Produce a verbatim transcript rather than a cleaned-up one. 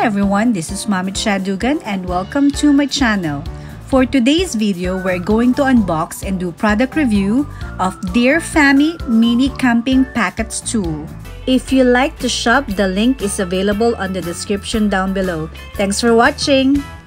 Hi everyone, this is Mami Chadugan and welcome to my channel. For today's video, we're going to unbox and do product review of DEERFAMY Mini Camping Pocket Stool. If you like to shop, the link is available on the description down below. Thanks for watching!